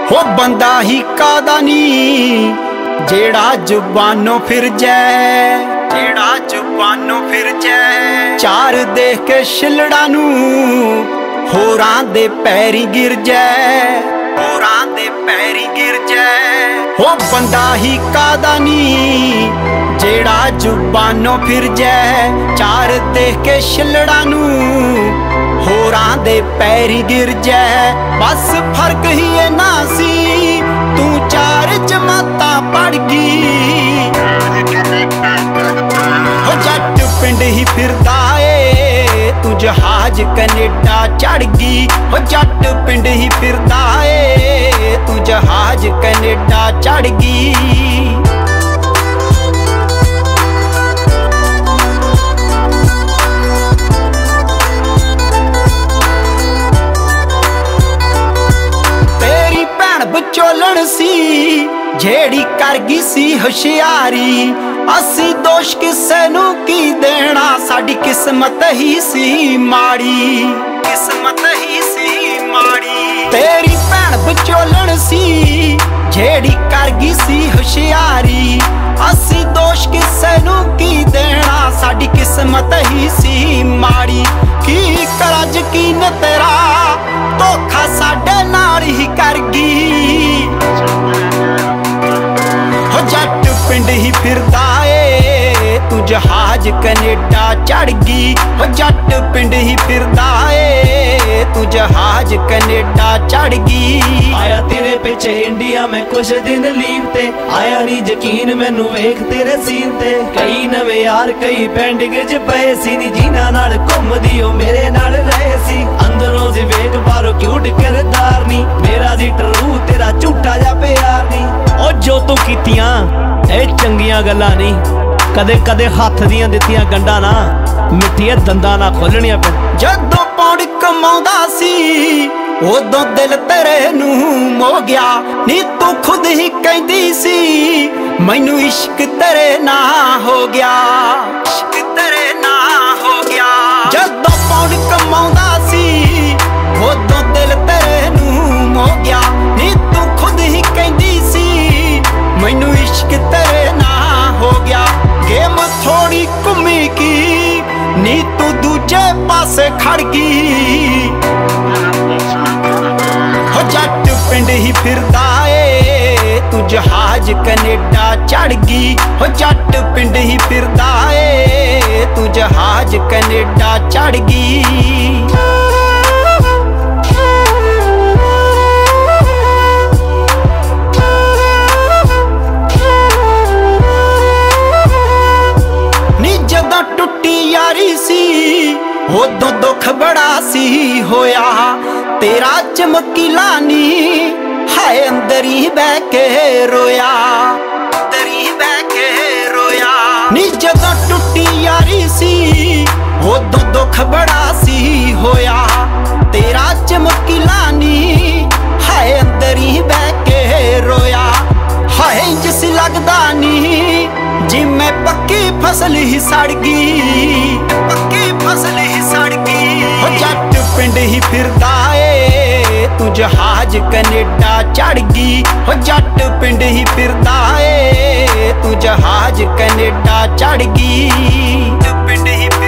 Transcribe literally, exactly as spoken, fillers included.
हो बंदा ही कादा नी जेड़ा जुबानों फिर जाए, जेड़ा जुबानों फिर जाए। चार देख के छिलड़ा नू होरां दे पैरी गिर जाए, होरां दे पैरी गिर जाए। हो बंदा ही कादा नी जेड़ा जुबानों फिर जाए। चार देख के छिलड़ा नू होरां दे पैरी गिर जाए। बस फर्क ही है ना सी तू चार जमाता पढ़ गई। हो जट पिंड ही फिरदा ए तू जहाज कनेडा चढ़ गई। हो जट पिंड ही फिरदा ए तू जहाज कनेडा चढ़ गई। विचोलण सी जेड़ी कर गई सी होशियारी। असी दोष किसे नू की देना, साडी किस्मत ही सी माड़ी, किस्मत ही सी माड़ी। तेरी भैन विचोलण सी जेड़ी कर गई सी होशियारी। असी दोष किसे नू की देना, साडी किस्मत ही सी माड़ी। की करा यकीन तेरा धोखा साडे नाल ही कर गई। हो जट पिंड ही फिरदा ए तू जहाज कनेडा चढ़ गई। हो जट पिंड ही फिरदा ए तू जहाज कनेडा चढ़ गई। आया तेरे पिछे इंडिया में कुछ दिन लीव ते, आया नी यकीन मैनू वेख तेरे सीन ते। कई नवे यार कई पेंडिंग च पए सी नी, जिन्हां नाल घुमदी ओ मेरे नाल रहे सी। अंदरों से वेख बाहरों क्यूट किरदार नी, मेरा जी ट्रू तेरा झूठा जा प्यार नी। ओ जो तू कीतियां ए चंगियां गल्लां नी, कदे कदे हाथ दियां दित्तियां गंढां ना मिट्ठिया दंदां ना खोलणियां पैण। जदों पौड़ कमाउंदा सी उदों दिल तेरे नू मो गया नी। तू खुद ही कहंदी सी मैनू इश्क तेरे ना हो गया, इश्क तेरे ना हो गया। जदों पौड़ कमाउंदा सी उदों दिल तेरे नू मो गया नी। तू खुद ही कहंदी सी मैनू इश्क तेरे ना हो गया। गेम थोड़ी घुमी की नी तू दूजे पासे खड़ गई। हो जट पिंड ही फिरदा ए तू जहाज कनेडा चढ़ गई। हो जट पिंड ही फिरदा ए तू जहाज कनेडा चढ़ गई। टुट्टी यारी सी उदों दुख बड़ा सी होया। तेरा चमकीला नी हाय अंदर ही बह के रोया, अंदर ही बह के रोया नी। जदों टुट्टी यारी सी उदों दुख बड़ा सी होया। तेरा चमकीला नी हाय अंदर ही बह के रोया। हाय जिस लगदा नी जिम्मे पक्की फसल ही सड़ गई, पक्की फसल ही सड़ गई। हो जट पिंड ही फिरदा ए तू जहाज कनेडा चढ़ गई। हो जट पिंड ही फिरदा ए तू जहाज कनेडा चढ़ गई। पिंड ही